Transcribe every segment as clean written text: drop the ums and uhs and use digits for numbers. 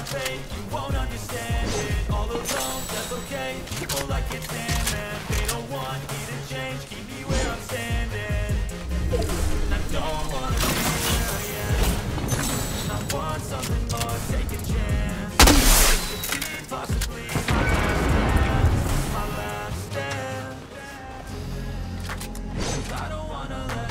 pain, you won't understand it. All alone, that's okay. People like it, man. They don't want me to change, keep me where I'm standing. And I don't wanna be there yet. I want something more, take a chance. It could be possibly my last stand. I don't wanna let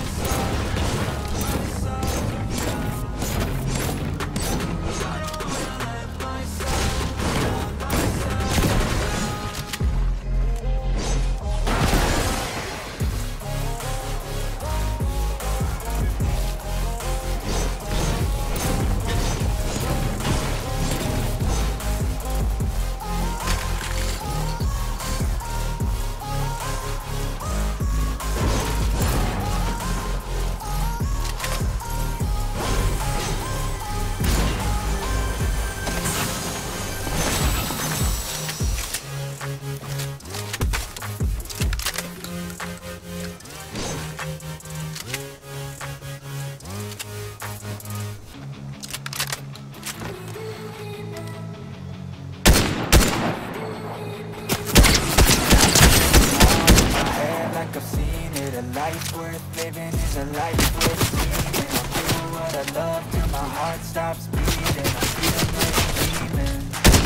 life worth living is a life worth living. I'll do what I love till my heart stops beating. I feel like dreaming.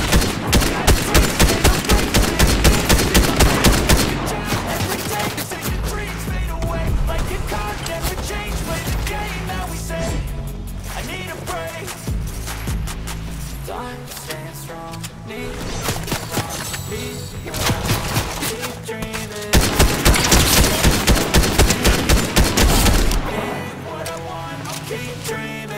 Every day the same dreams fade away. Like a card never change. Play the game that we say. I need a break. Time staying strong. Need keep dreaming. Keep dreaming.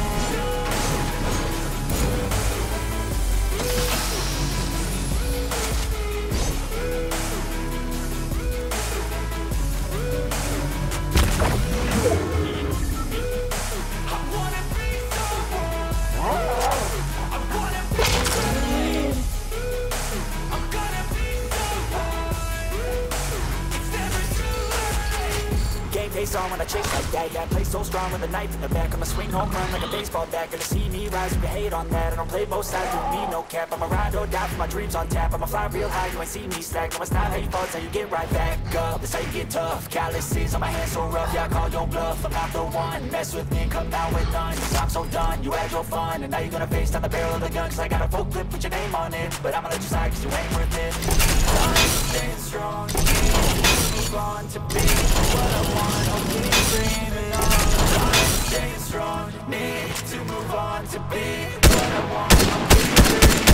Face on when I chase like that, yeah, play so strong with a knife in the back. I'ma swing home run like a baseball bat. Gonna see me rise, you can hate on that. I don't play both sides, don't need no cap. I'ma ride or die for my dreams on tap. I'ma fly real high, you ain't see me slack. No, it's not how you fall, it's how you get right back up. That's how you get tough, calluses on my hands so rough. Yeah, I call your bluff, I'm not the one. Mess with me, come down with none. Cause I'm so done, you had your fun. And now you're gonna face down the barrel of the gun. Cause I got a full clip with your name on it. But I'ma let you slide cause you ain't worth it. I'm staying strong, move on to be what I want. I'll keep dreaming on. I'm staying strong, need to move on to be what I want. I'll keep dreaming.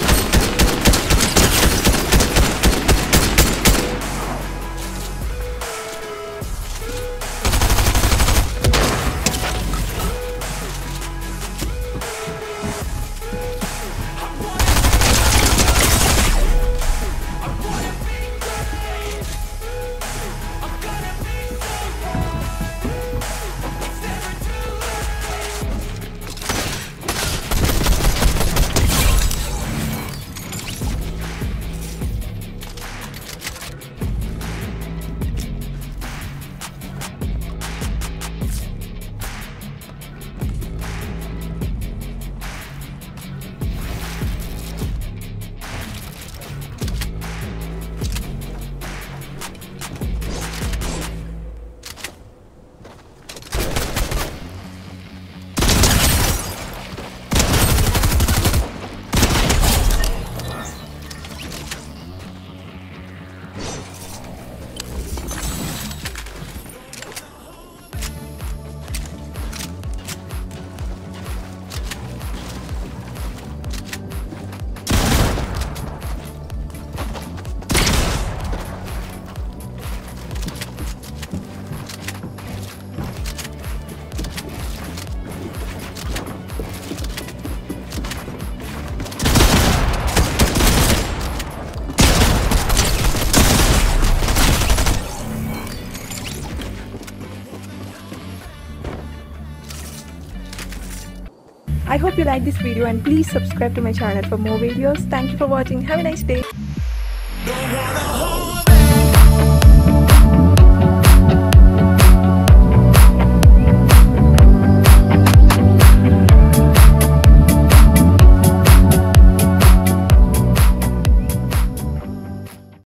I hope you like this video and please subscribe to my channel for more videos. Thank you for watching. Have a nice day.